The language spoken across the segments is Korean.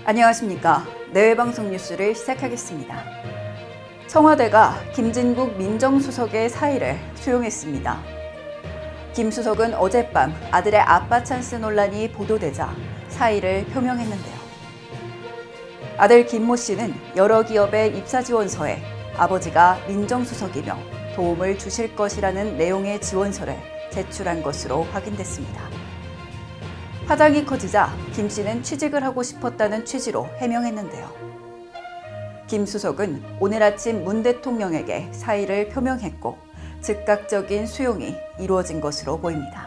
안녕하십니까. 내외방송 뉴스를 시작하겠습니다. 청와대가 김진국 민정수석의 사의를 수용했습니다. 김 수석은 어젯밤 아들의 아빠 찬스 논란이 보도되자 사의를 표명했는데요. 아들 김모 씨는 여러 기업의 입사 지원서에 아버지가 민정수석이며 도움을 주실 것이라는 내용의 지원서를 제출한 것으로 확인됐습니다. 파장이 커지자 김 씨는 취직을 하고 싶었다는 취지로 해명했는데요. 김 수석은 오늘 아침 문 대통령에게 사의를 표명했고 즉각적인 수용이 이루어진 것으로 보입니다.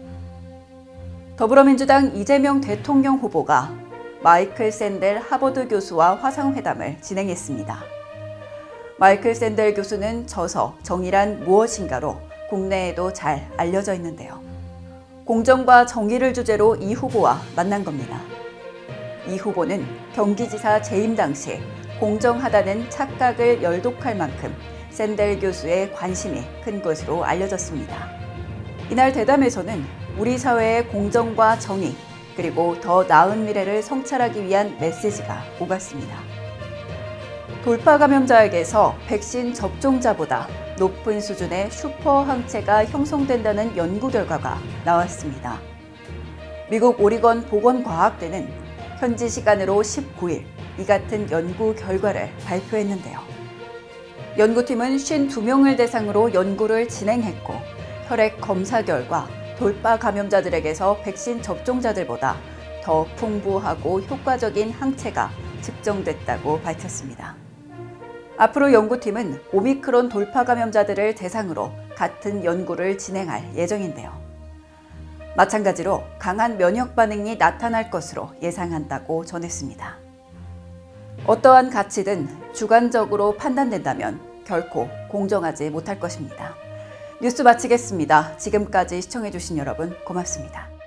더불어민주당 이재명 대통령 후보가 마이클 샌델 하버드 교수와 화상회담을 진행했습니다. 마이클 샌델 교수는 저서 정의란 무엇인가로 국내에도 잘 알려져 있는데요. 공정과 정의를 주제로 이 후보와 만난 겁니다. 이 후보는 경기지사 재임 당시 공정하다는 착각을 열독할 만큼 샌델 교수의 관심이 큰 것으로 알려졌습니다. 이날 대담에서는 우리 사회의 공정과 정의, 그리고 더 나은 미래를 성찰하기 위한 메시지가 오갔습니다. 돌파 감염자에게서 백신 접종자보다 높은 수준의 슈퍼 항체가 형성된다는 연구 결과가 나왔습니다. 미국 오리건 보건과학대는 현지 시간으로 19일 이 같은 연구 결과를 발표했는데요. 연구팀은 52명을 대상으로 연구를 진행했고 혈액 검사 결과 돌파 감염자들에게서 백신 접종자들보다 더 풍부하고 효과적인 항체가 측정됐다고 밝혔습니다. 앞으로 연구팀은 오미크론 돌파 감염자들을 대상으로 같은 연구를 진행할 예정인데요. 마찬가지로 강한 면역 반응이 나타날 것으로 예상한다고 전했습니다. 어떠한 가치든 주관적으로 판단된다면 결코 공정하지 못할 것입니다. 뉴스 마치겠습니다. 지금까지 시청해주신 여러분 고맙습니다.